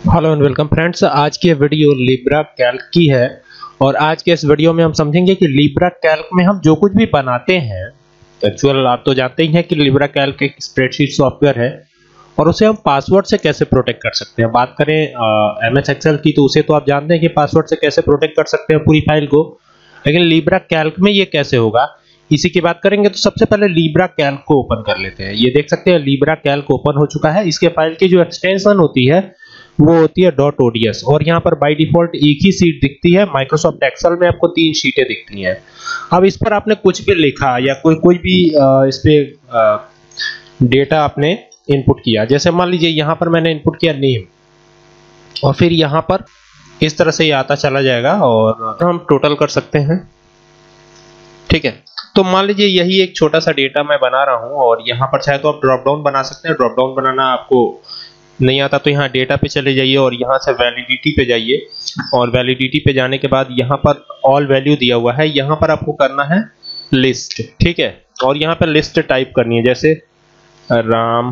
Hello and welcome friends. आज की video Libra Calc की है और आज के इस वीडियो में हम समझेंगे कि लिब्रा कैल्क में हम जो कुछ भी बनाते हैं, एक्चुअल आप तो जानते ही हैं कि लिब्रा कैल्क एक स्प्रेडशीट सॉफ्टवेयर है और उसे हम पासवर्ड से कैसे प्रोटेक्ट कर सकते हैं। बात करें एमएस एक्सेल की तो उसे तो आप जानते हैं कि पासवर्ड से कैसे प्रोटेक्ट कर सकते हैं पूरी फाइल को, लेकिन लिब्रा कैल्क में ये कैसे होगा इसी की बात करेंगे। तो सबसे पहले लिब्रा कैल्क को ओपन कर लेते हैं। ये देख सकते हैं लिब्रा कैल्क ओपन हो चुका है। इसके फाइल की जो एक्सटेंशन होती है वो होती है .ods और यहाँ पर बाय डिफॉल्ट एक ही शीट दिखती है। माइक्रोसॉफ्ट एक्सेल में आपको 3 शीटें दिखती हैं। अब इस पर आपने कुछ भी लिखा या कोई भी इस पे डेटा आपने इनपुट किया, जैसे मान लीजिए यहाँ पर मैंने इनपुट किया नेम और फिर यहाँ पर इस तरह से ये आता चला जाएगा और हम टोटल कर सकते हैं। ठीक है, तो मान लीजिए यही एक छोटा सा डेटा मैं बना रहा हूँ और यहाँ पर चाहे तो आप ड्रॉप डाउन बना सकते हैं। ड्रॉप डाउन बनाना आपको नहीं आता तो यहाँ डेटा पे चले जाइए और यहाँ से वैलिडिटी पे जाइए और वैलिडिटी पे जाने के बाद यहाँ पर ऑल वैल्यू दिया हुआ है, यहाँ पर आपको करना है लिस्ट। ठीक है, और यहाँ पर लिस्ट टाइप करनी है, जैसे राम,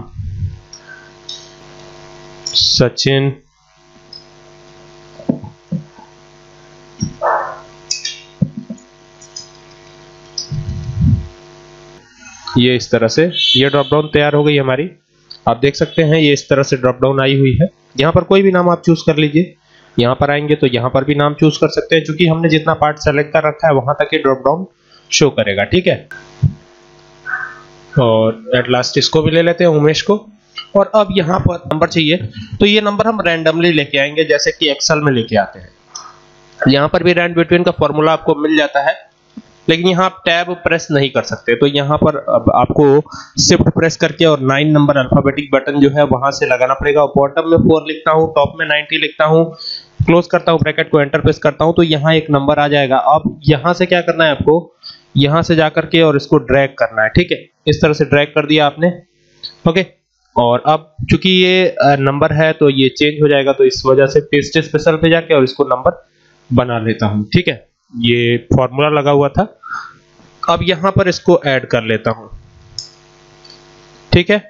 सचिन, ये इस तरह से ये ड्रॉप डाउन तैयार हो गई हमारी। आप देख सकते हैं ये इस तरह से ड्रॉप डाउन आई हुई है। यहाँ पर कोई भी नाम आप चूज कर लीजिए। यहाँ पर आएंगे तो यहाँ पर भी नाम चूज कर सकते हैं, क्योंकि हमने जितना पार्ट सेलेक्ट कर रखा है वहां तक ये ड्रॉप डाउन शो करेगा। ठीक है, और एट लास्ट इसको भी ले लेते हैं, उमेश को। और अब यहाँ पर नंबर चाहिए तो ये नंबर हम रैंडमली लेके आएंगे, जैसे कि एक्सेल में लेके आते हैं। यहाँ पर भी रैंड बिटवीन का फॉर्मूला आपको मिल जाता है, लेकिन यहाँ आप टैब प्रेस नहीं कर सकते। तो यहाँ पर अब आपको शिफ्ट प्रेस करके और 9 नंबर अल्फाबेटिक बटन जो है वहां से लगाना पड़ेगा। बॉटम में 4 लिखता हूँ, टॉप में 90 लिखता हूँ, क्लोज करता हूँ ब्रैकेट को, एंटर प्रेस करता हूँ तो यहाँ एक नंबर आ जाएगा। अब यहाँ से क्या करना है आपको, यहाँ से जाकर के और इसको ड्रैग करना है। ठीक है, इस तरह से ड्रैग कर दिया आपने। ओके, और अब चूंकि ये नंबर है तो ये चेंज हो जाएगा, तो इस वजह से पेस्ट स्पेशल पे जाके और इसको नंबर बना लेता हूँ। ठीक है, ये फॉर्मूला लगा हुआ था। अब यहां पर इसको ऐड कर लेता हूं। ठीक है,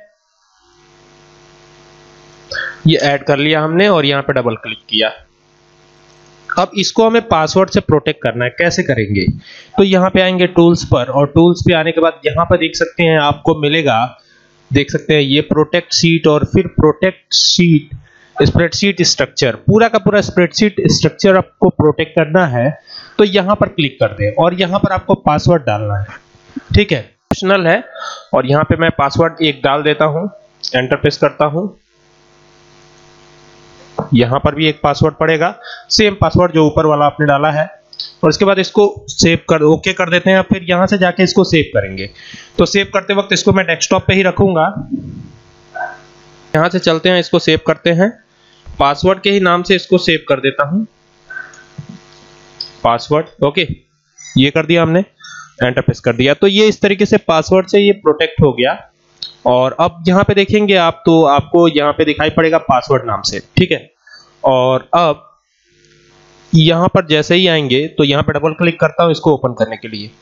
ये ऐड कर लिया हमने और यहां पे डबल क्लिक किया। अब इसको हमें पासवर्ड से प्रोटेक्ट करना है। कैसे करेंगे, तो यहां पे आएंगे टूल्स पर और टूल्स पे आने के बाद यहां पर देख सकते हैं आपको मिलेगा, देख सकते हैं ये प्रोटेक्ट शीट और फिर प्रोटेक्ट शीट स्प्रेडशीट स्ट्रक्चर। पूरा का पूरा स्प्रेडशीट स्ट्रक्चर आपको प्रोटेक्ट करना है तो यहां पर क्लिक कर दें और यहां पर आपको पासवर्ड डालना है। ठीक है, ऑप्शनल है और यहां पे मैं पासवर्ड एक डाल देता हूं, एंटर प्रेस करता हूं। यहां पर भी एक पासवर्ड पड़ेगा, सेम पासवर्ड जो ऊपर वाला आपने डाला है, और इसके बाद इसको सेव कर ओके कर देते हैं। फिर यहां से जाके इसको सेव करेंगे। तो सेव करते वक्त इसको मैं डेस्कटॉप पे ही रखूंगा। यहां से चलते हैं, इसको सेव करते हैं, पासवर्ड के ही नाम से इसको सेव कर देता हूं, पासवर्ड। ओके, ये कर दिया हमने, एंटर प्रेस कर दिया। तो ये इस तरीके से पासवर्ड से ये प्रोटेक्ट हो गया। और अब यहाँ पे देखेंगे आप तो आपको यहाँ पे दिखाई पड़ेगा पासवर्ड नाम से। ठीक है, और अब यहाँ पर जैसे ही आएंगे तो यहाँ पे डबल क्लिक करता हूं इसको ओपन करने के लिए।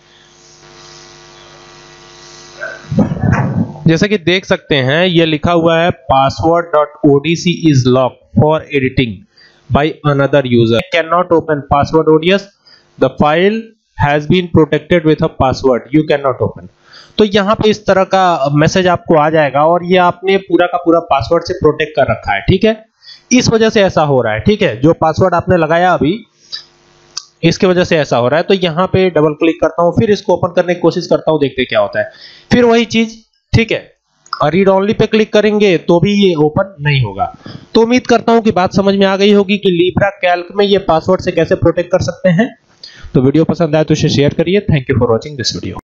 जैसे कि देख सकते हैं ये लिखा हुआ है password.odc is locked for editing by another user, cannot open password ods, the file has been protected with a password, you cannot open। तो यहाँ पे इस तरह का मैसेज आपको आ जाएगा और ये आपने पूरा का पूरा पासवर्ड से प्रोटेक्ट कर रखा है। ठीक है, इस वजह से ऐसा हो रहा है। ठीक है, जो पासवर्ड आपने लगाया अभी इसकी वजह से ऐसा हो रहा है। तो यहाँ पे डबल क्लिक करता हूँ, फिर इसको ओपन करने की कोशिश करता हूँ, देखते क्या होता है। फिर वही चीज, ठीक है, रीड ओनली पे क्लिक करेंगे तो भी ये ओपन नहीं होगा। तो उम्मीद करता हूं कि बात समझ में आ गई होगी कि लिब्रा कैल्क में ये पासवर्ड से कैसे प्रोटेक्ट कर सकते हैं। तो वीडियो पसंद आए तो इसे शेयर करिए। Thank you for watching this video.